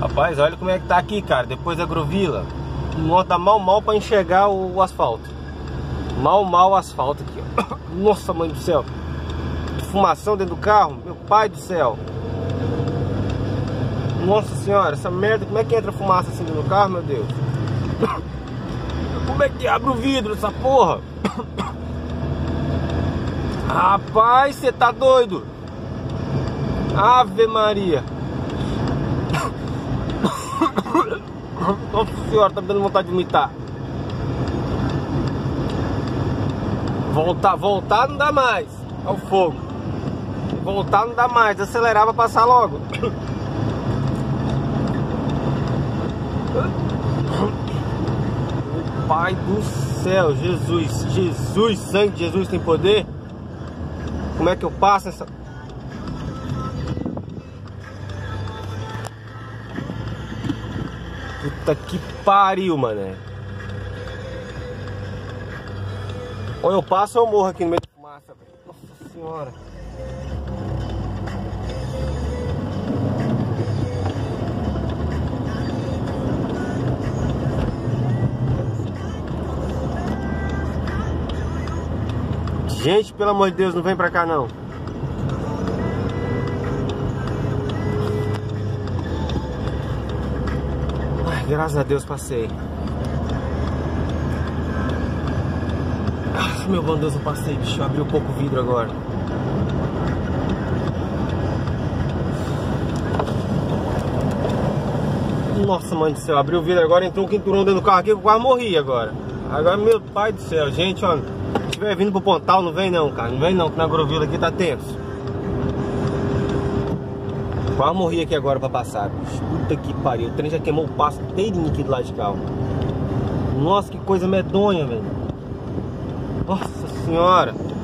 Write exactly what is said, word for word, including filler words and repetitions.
Rapaz, olha como é que tá aqui, cara. Depois da Agrovila, não dá mal mal pra enxergar o, o asfalto. Mal mal o asfalto aqui, ó. Nossa, mãe do céu. Fumação dentro do carro, meu pai do céu. Nossa senhora, essa merda, como é que entra fumaça assim dentro do carro, meu Deus? Como é que abre o vidro essa porra? Rapaz, você tá doido? Ave Maria. Nossa senhora, tá me dando vontade de vomitar. Voltar, voltar não dá mais. Olha o fogo. Voltar não dá mais, acelerar pra passar logo. Pai do céu, Jesus, Jesus, sangue de Jesus tem poder. Como é que eu passo essa... Puta que pariu, mané. Ou eu passo ou eu morro aqui no meio da fumaça, velho. Nossa senhora. Gente, pelo amor de Deus, não vem pra cá não. Ai, graças a Deus passei. Ai, meu bom Deus, eu passei, bicho. Eu abri um pouco o vidro agora. Nossa, mãe do céu, abriu o vidro agora, entrou um quinturão dentro do carro aqui, eu quase morri agora. Agora, meu pai do céu, gente, ó. Se estiver vindo pro Pontal, não vem não, cara. Não vem não, que na Agrovila aqui tá tenso. Quase morri aqui agora pra passar, bicho. Puta que pariu. O trem já queimou o passo inteirinho aqui do lado de cá. Nossa, que coisa medonha, velho. Nossa senhora.